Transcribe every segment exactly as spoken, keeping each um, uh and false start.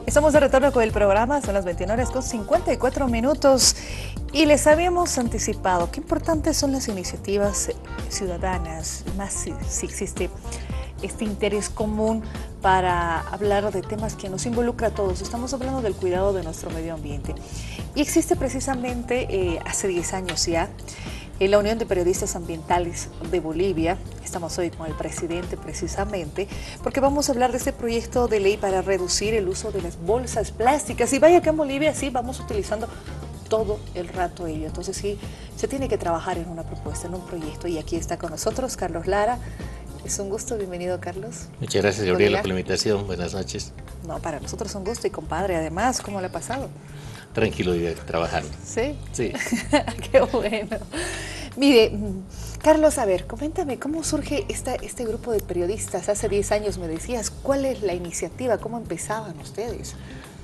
Estamos de retorno con el programa, son las veintiuna horas con cincuenta y cuatro minutos y les habíamos anticipado qué importantes son las iniciativas ciudadanas, más si, si existe este interés común para hablar de temas que nos involucra a todos. Estamos hablando del cuidado de nuestro medio ambiente y existe precisamente eh, hace diez años ya en la Unión de Periodistas Ambientales de Bolivia. Estamos hoy con el presidente precisamente porque vamos a hablar de este proyecto de ley para reducir el uso de las bolsas plásticas. Y vaya que en Bolivia sí vamos utilizando todo el rato ello. Entonces sí, se tiene que trabajar en una propuesta, en un proyecto. Y aquí está con nosotros Carlos Lara. Es un gusto, bienvenido Carlos. Muchas gracias Gabriela por la invitación, buenas noches. No, para nosotros es un gusto y compadre además, ¿cómo le ha pasado? Tranquilo y trabajando. ¿Sí? Sí. Qué bueno. Mire, Carlos, a ver, coméntame, ¿cómo surge esta, este grupo de periodistas? Hace diez años me decías, ¿cuál es la iniciativa? ¿Cómo empezaban ustedes?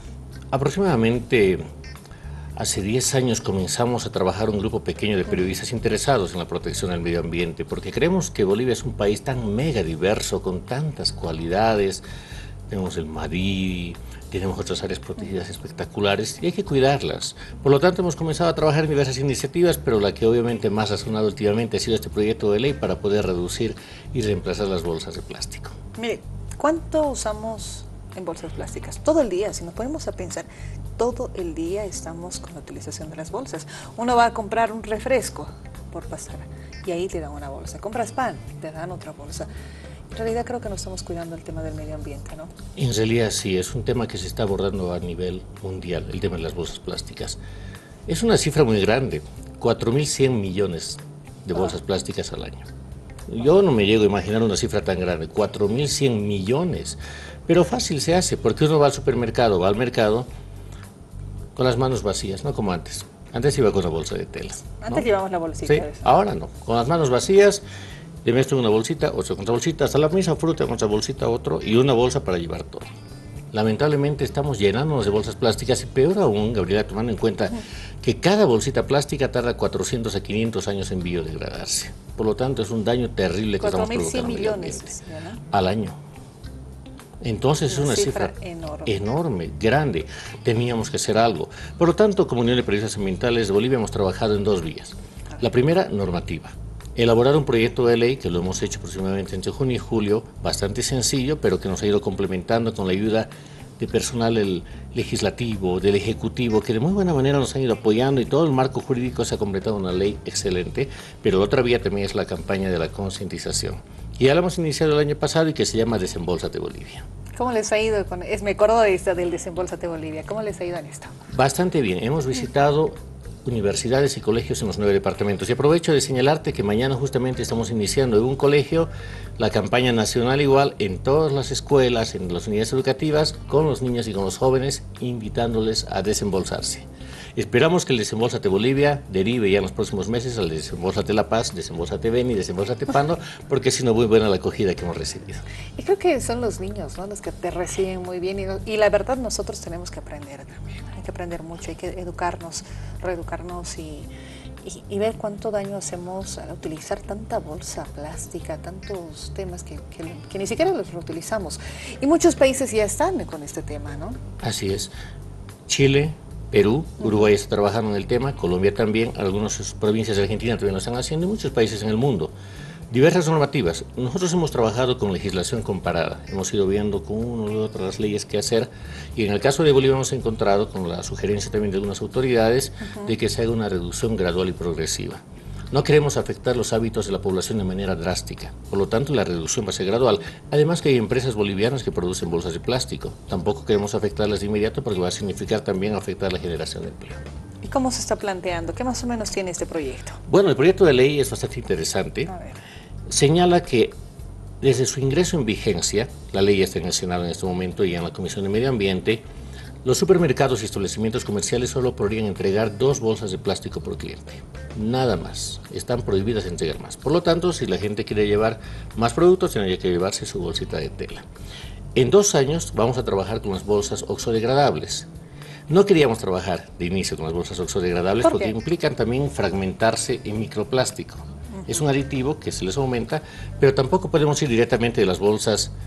Aproximadamente hace diez años comenzamos a trabajar un grupo pequeño de periodistas interesados en la protección del medio ambiente, porque creemos que Bolivia es un país tan mega diverso, con tantas cualidades. Tenemos el Madí, tenemos otras áreas protegidas espectaculares y hay que cuidarlas. Por lo tanto, hemos comenzado a trabajar en diversas iniciativas, pero la que obviamente más ha sonado últimamente ha sido este proyecto de ley para poder reducir y reemplazar las bolsas de plástico. Mire, ¿cuánto usamos en bolsas plásticas? Todo el día, si nos ponemos a pensar, todo el día estamos con la utilización de las bolsas. Uno va a comprar un refresco por pasar y ahí te dan una bolsa. Compras pan, te dan otra bolsa. En realidad creo que no estamos cuidando el tema del medio ambiente, ¿no? En realidad sí, es un tema que se está abordando a nivel mundial, el tema de las bolsas plásticas. Es una cifra muy grande, cuatro mil cien millones de bolsas oh. plásticas al año. Yo no me llego a imaginar una cifra tan grande, cuatro mil cien millones, pero fácil se hace, porque uno va al supermercado, va al mercado con las manos vacías, no como antes. Antes iba con una bolsa de tela. Antes ¿no? llevamos la bolsita. Sí, ahora no, con las manos vacías. Le meto una bolsita, otra con otra bolsita, hasta la misma fruta con otra bolsita, otro, y una bolsa para llevar todo. Lamentablemente estamos llenándonos de bolsas plásticas y peor aún, Gabriela, tomando en cuenta que cada bolsita plástica tarda cuatrocientos a quinientos años en biodegradarse. Por lo tanto, es un daño terrible que estamos provocando cuatro mil cien millones, ¿no? Al año. Entonces es una cifra, cifra enorme. enorme, grande. Teníamos que hacer algo. Por lo tanto, como Unión de Periodistas Ambientales de Bolivia hemos trabajado en dos vías. La primera, normativa. Elaborar un proyecto de ley, que lo hemos hecho aproximadamente entre junio y julio, bastante sencillo, pero que nos ha ido complementando con la ayuda de personal el legislativo, del ejecutivo, que de muy buena manera nos han ido apoyando y todo el marco jurídico se ha completado una ley excelente, pero otra vía también es la campaña de la concientización. Y ya la hemos iniciado el año pasado y que se llama Desembolsate Bolivia. ¿Cómo les ha ido? Con, es, me acuerdo de esta, del Desembolsate Bolivia. ¿Cómo les ha ido en esto? Bastante bien. Hemos visitado universidades y colegios en los nueve departamentos. Y aprovecho de señalarte que mañana justamente estamos iniciando en un colegio la campaña nacional igual en todas las escuelas, en las unidades educativas, con los niños y con los jóvenes, invitándoles a desembolsarse. Esperamos que el Desembolsate Bolivia derive ya en los próximos meses al Desembolsate La Paz, Desembolsate Beni, Desembolsate Pando, porque ha sido muy buena la acogida que hemos recibido. Y creo que son los niños, ¿no?, los que te reciben muy bien y, y la verdad nosotros tenemos que aprender también, hay que aprender mucho, hay que educarnos, reeducarnos y, y, y ver cuánto daño hacemos al utilizar tanta bolsa plástica, tantos temas que, que, que ni siquiera los reutilizamos. Y muchos países ya están con este tema, ¿no? Así es. Chile, Perú, Uruguay está trabajando en el tema, Colombia también, algunas provincias de Argentina también lo están haciendo y muchos países en el mundo. Diversas normativas. Nosotros hemos trabajado con legislación comparada, hemos ido viendo con una u otras leyes que hacer y en el caso de Bolivia hemos encontrado con la sugerencia también de algunas autoridades uh-huh. de que se haga una reducción gradual y progresiva. No queremos afectar los hábitos de la población de manera drástica, por lo tanto la reducción va a ser gradual. Además que hay empresas bolivianas que producen bolsas de plástico, tampoco queremos afectarlas de inmediato porque va a significar también afectar la generación de empleo. ¿Y cómo se está planteando? ¿Qué más o menos tiene este proyecto? Bueno, el proyecto de ley es bastante interesante. A ver. Señala que desde su ingreso en vigencia, la ley ya está en el Senado en este momento y en la Comisión de Medio Ambiente, los supermercados y establecimientos comerciales solo podrían entregar dos bolsas de plástico por cliente, nada más, están prohibidas entregar más. Por lo tanto, si la gente quiere llevar más productos, tendría que llevarse su bolsita de tela. En dos años vamos a trabajar con las bolsas oxodegradables. No queríamos trabajar de inicio con las bolsas oxodegradables ¿Por porque implican también fragmentarse en microplástico. Uh-huh. Es un aditivo que se les aumenta, pero tampoco podemos ir directamente de las bolsas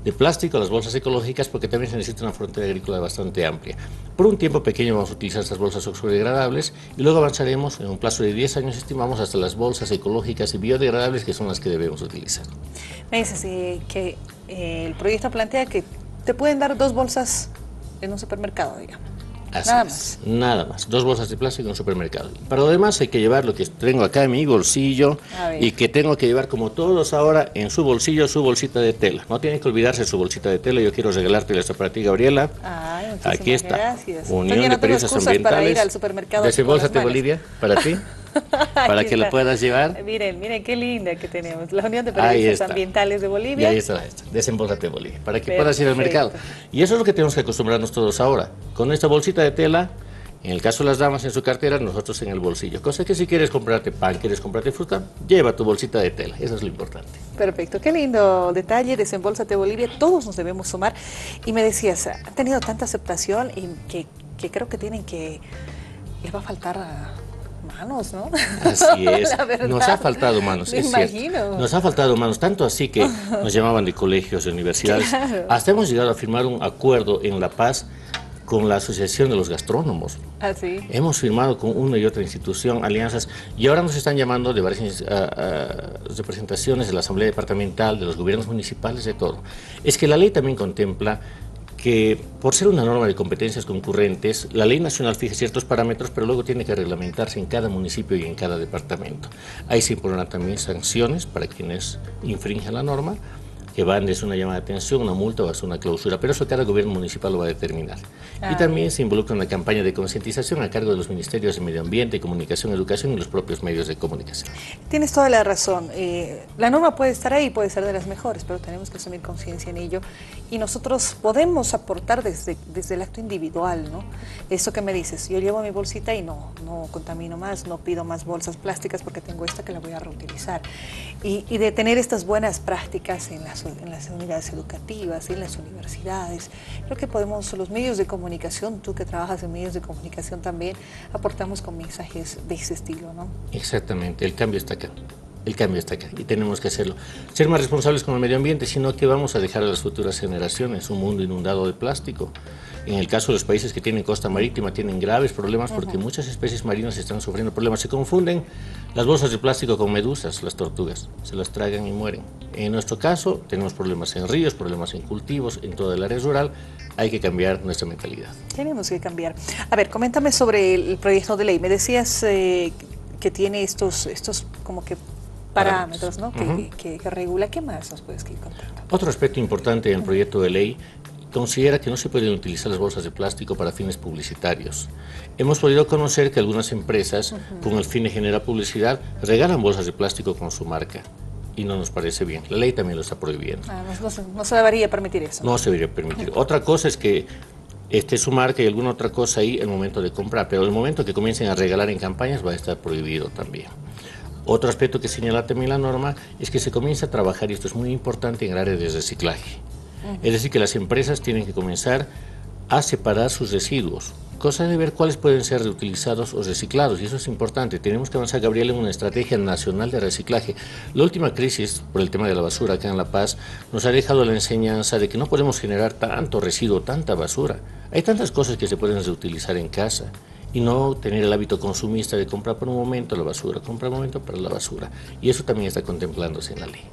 de plástico a las bolsas ecológicas, porque también se necesita una frontera agrícola bastante amplia. Por un tiempo pequeño vamos a utilizar estas bolsas oxodegradables y luego avanzaremos en un plazo de diez años, estimamos, hasta las bolsas ecológicas y biodegradables, que son las que debemos utilizar. Me dices eh, que eh, el proyecto plantea que te pueden dar dos bolsas en un supermercado, digamos. Así nada es, más. Nada más. Dos bolsas de plástico en un supermercado. Para lo demás hay que llevar lo que tengo acá en mi bolsillo y que tengo que llevar, como todos ahora, en su bolsillo, su bolsita de tela. No tienen que olvidarse su bolsita de tela. Yo quiero regalarte esto para ti, Gabriela. Ay, aquí está. Gracias. Unión de Periodistas Ambientales. Para ir al supermercado. Desembolsate Bolivia, para ti. Para que lo puedas llevar. Miren, miren qué linda que tenemos. La Unión de Periodistas Ambientales de Bolivia. Y ahí está, esto. Desembolsate Bolivia, para que Perfecto. puedas ir al mercado. Y eso es lo que tenemos que acostumbrarnos todos ahora. Con esta bolsita de tela, en el caso de las damas en su cartera, nosotros en el bolsillo. Cosa que si quieres comprarte pan, quieres comprarte fruta, lleva tu bolsita de tela. Eso es lo importante. Perfecto, qué lindo detalle. Desembolsate Bolivia. Todos nos debemos sumar. Y me decías, ha tenido tanta aceptación y que, que creo que tienen que... Les va a faltar... A... manos, ¿no? Así es, nos ha faltado manos, me es imagino. cierto. Nos ha faltado manos, tanto así que nos llamaban de colegios, de universidades, claro. Hasta hemos llegado a firmar un acuerdo en La Paz con la Asociación de los Gastrónomos. ¿Ah, sí? Hemos firmado con una y otra institución alianzas y ahora nos están llamando de varias uh, uh, representaciones de la Asamblea Departamental, de los gobiernos municipales, de todo. Es que la ley también contempla que por ser una norma de competencias concurrentes, la ley nacional fija ciertos parámetros, pero luego tiene que reglamentarse en cada municipio y en cada departamento. Ahí se impondrán también sanciones para quienes infringen la norma, que van desde una llamada de atención, una multa o hasta una clausura, pero eso cada gobierno municipal lo va a determinar. Ah. Y también se involucra una campaña de concientización a cargo de los ministerios de Medio Ambiente, Comunicación, Educación y los propios medios de comunicación. Tienes toda la razón. Eh, la norma puede estar ahí, puede ser de las mejores, pero tenemos que asumir conciencia en ello y nosotros podemos aportar desde, desde el acto individual, ¿no? Eso que me dices, yo llevo mi bolsita y no, no contamino más, no pido más bolsas plásticas porque tengo esta que la voy a reutilizar. Y, y de tener estas buenas prácticas en las en las unidades educativas, en las universidades. Creo que podemos, los medios de comunicación, tú que trabajas en medios de comunicación también, aportamos con mensajes de ese estilo, ¿no? Exactamente, el cambio está acá. El cambio está acá y tenemos que hacerlo. Ser más responsables con el medio ambiente, sino que vamos a dejar a las futuras generaciones un mundo inundado de plástico. En el caso de los países que tienen costa marítima tienen graves problemas porque uh-huh. muchas especies marinas están sufriendo problemas. Se confunden las bolsas de plástico con medusas, las tortugas, se las tragan y mueren. En nuestro caso tenemos problemas en ríos, problemas en cultivos, en toda el área rural. Hay que cambiar nuestra mentalidad. Tenemos que cambiar. A ver, coméntame sobre el proyecto de ley. Me decías eh, que tiene estos, estos como que parámetros, ¿no? Uh-huh. que, que, que regula. ¿Qué más nos puedes contar? Otro aspecto importante del proyecto de ley considera que no se pueden utilizar las bolsas de plástico para fines publicitarios. Hemos podido conocer que algunas empresas, uh-huh. con el fin de generar publicidad, regalan bolsas de plástico con su marca. Y no nos parece bien. La ley también lo está prohibiendo. Ah, no, no, se, no se debería permitir eso. No se debería permitir. Uh-huh. Otra cosa es que esté su marca y alguna otra cosa ahí el momento de comprar, pero el momento que comiencen a regalar en campañas va a estar prohibido también. Otro aspecto que señala también la norma es que se comienza a trabajar, y esto es muy importante, en el área de reciclaje. Uh-huh. Es decir, que las empresas tienen que comenzar a separar sus residuos, cosa de ver cuáles pueden ser reutilizados o reciclados, y eso es importante. Tenemos que avanzar, Gabriel, en una estrategia nacional de reciclaje. La última crisis, por el tema de la basura acá en La Paz, nos ha dejado la enseñanza de que no podemos generar tanto residuo, tanta basura. Hay tantas cosas que se pueden reutilizar en casa, y no tener el hábito consumista de comprar por un momento la basura, comprar un momento para la basura. Y eso también está contemplándose en la ley.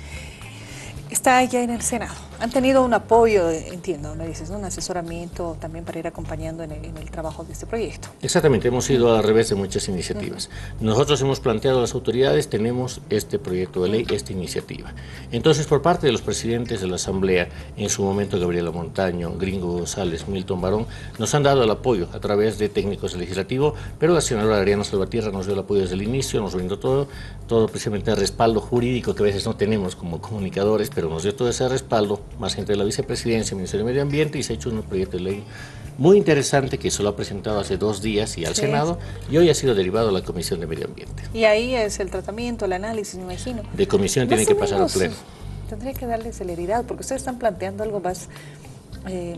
Está ya en el Senado. Han tenido un apoyo, entiendo, me dices, ¿no? Un asesoramiento también para ir acompañando en el, en el trabajo de este proyecto. Exactamente, hemos ido al revés de muchas iniciativas. Uh-huh. Nosotros hemos planteado a las autoridades, tenemos este proyecto de ley, esta iniciativa. Entonces, por parte de los presidentes de la Asamblea, en su momento Gabriela Montaño, Gringo González, Milton Barón, nos han dado el apoyo a través de técnicos legislativos, pero la senadora Ariana Salvatierra nos dio el apoyo desde el inicio, nos brindó todo, todo precisamente el respaldo jurídico que a veces no tenemos como comunicadores, pero nos dio todo ese respaldo, más gente de la vicepresidencia, Ministerio de Medio Ambiente, y se ha hecho un proyecto de ley muy interesante que se lo ha presentado hace dos días y al sí. Senado, y hoy ha sido derivado a la Comisión de Medio Ambiente. Y ahí es el tratamiento, el análisis, me imagino. De comisión tiene que pasar al pleno. Tendría que darle celeridad, porque ustedes están planteando algo más eh,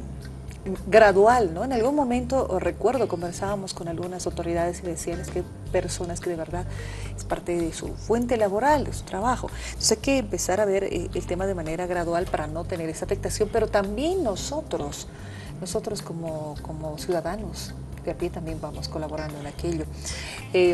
gradual, ¿no? En algún momento, recuerdo, conversábamos con algunas autoridades y decían es que hay personas que de verdad parte de su fuente laboral, de su trabajo. Entonces hay que empezar a ver eh, el tema de manera gradual para no tener esa afectación, pero también nosotros, nosotros como, como ciudadanos de a pie también vamos colaborando en aquello. Eh,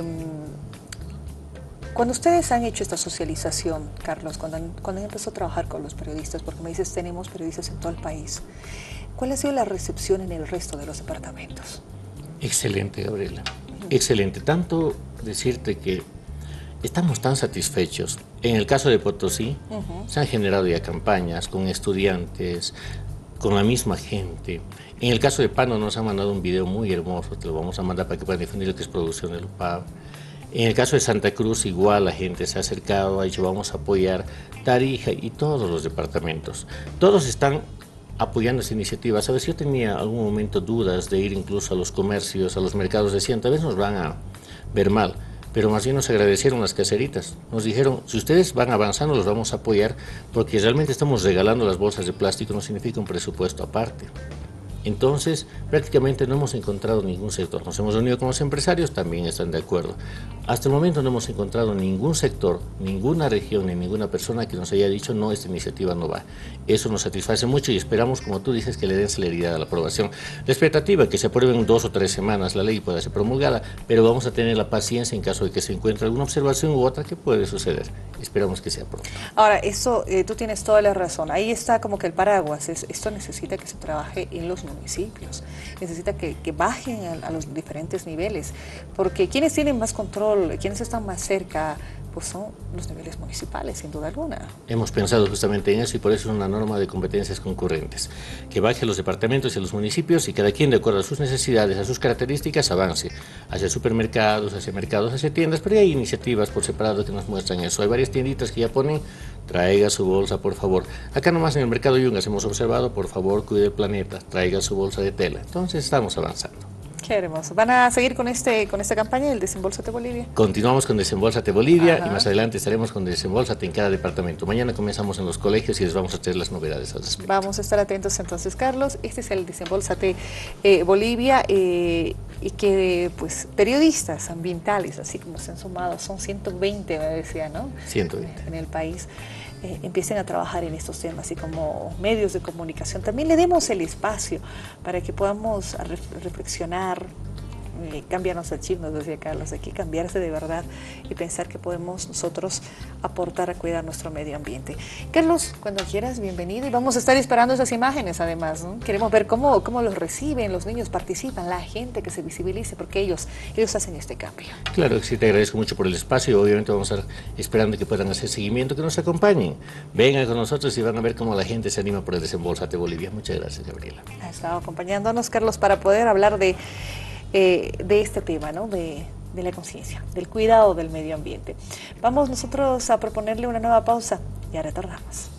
Cuando ustedes han hecho esta socialización, Carlos, cuando han, cuando han empezado a trabajar con los periodistas, porque me dices tenemos periodistas en todo el país, ¿cuál ha sido la recepción en el resto de los departamentos? Excelente, Gabriela. Uh-huh. Excelente. Tanto decirte que estamos tan satisfechos. En el caso de Potosí, uh-huh. se han generado ya campañas con estudiantes, con la misma gente. En el caso de Pano nos han mandado un video muy hermoso, te lo vamos a mandar para que puedan difundir lo que es producción del U P A V. En el caso de Santa Cruz, igual la gente se ha acercado, ha dicho vamos a apoyar Tarija y todos los departamentos. Todos están apoyando esa iniciativa. Sabes, yo tenía algún momento dudas de ir incluso a los comercios, a los mercados, decían, tal vez nos van a ver mal, pero más bien nos agradecieron las caseritas. Nos dijeron, si ustedes van avanzando, los vamos a apoyar, porque realmente estamos regalando las bolsas de plástico, no significa un presupuesto aparte. Entonces, prácticamente no hemos encontrado ningún sector. Nos hemos reunido con los empresarios, también están de acuerdo. Hasta el momento no hemos encontrado ningún sector, ninguna región, ni ninguna persona que nos haya dicho, no, esta iniciativa no va. Eso nos satisface mucho y esperamos, como tú dices, que le den celeridad a la aprobación. La expectativa es que se apruebe en dos o tres semanas la ley y pueda ser promulgada, pero vamos a tener la paciencia en caso de que se encuentre alguna observación u otra que puede suceder. Esperamos que sea pronto. Ahora, eso, eh, tú tienes toda la razón. Ahí está como que el paraguas. Es, esto necesita que se trabaje en los municipios, necesita que, que bajen a, a los diferentes niveles, porque quienes tienen más control, quienes están más cerca, pues son los niveles municipales, sin duda alguna. Hemos pensado justamente en eso y por eso es una norma de competencias concurrentes, que baje a los departamentos y a los municipios y cada quien, de acuerdo a sus necesidades, a sus características, avance hacia supermercados, hacia mercados, hacia tiendas, pero hay iniciativas por separado que nos muestran eso. Hay varias tienditas que ya ponen, traiga su bolsa, por favor. Acá nomás en el mercado Yungas hemos observado, por favor, cuide el planeta, traiga su bolsa de tela. Entonces estamos avanzando. Qué hermoso. ¿Van a seguir con este con esta campaña del Desembolsate Bolivia? Continuamos con Desembolsate Bolivia. Ajá. Y más adelante estaremos con Desembolsate en cada departamento. Mañana comenzamos en los colegios y les vamos a traer las novedades al respecto. Vamos a estar atentos entonces, Carlos. Este es el Desembolsate eh, Bolivia eh, y que pues periodistas ambientales, así como se han sumado, son ciento veinte, me decía, ¿no? ciento veinte. En el país. Eh, empiecen a trabajar en estos temas y como medios de comunicación también le demos el espacio para que podamos ref reflexionar, eh, cambiarnos el chip, nos decía Carlos, hay que cambiarse de verdad y pensar que podemos nosotros aportar a cuidar nuestro medio ambiente. Carlos, cuando quieras, bienvenido y vamos a estar esperando esas imágenes además, ¿no? Queremos ver cómo, cómo los reciben, los niños participan, la gente que se visibilice porque ellos, ellos hacen este cambio. Claro, sí, te agradezco mucho por el espacio y obviamente vamos a estar esperando que puedan hacer seguimiento, que nos acompañen, vengan con nosotros y van a ver cómo la gente se anima por el Desembolsate Bolivia. Muchas gracias, Gabriela. Ha estado acompañándonos, Carlos, para poder hablar de Eh, de este tema, ¿no? de, de la conciencia, del cuidado del medio ambiente. Vamos nosotros a proponerle una nueva pausa, ya retornamos.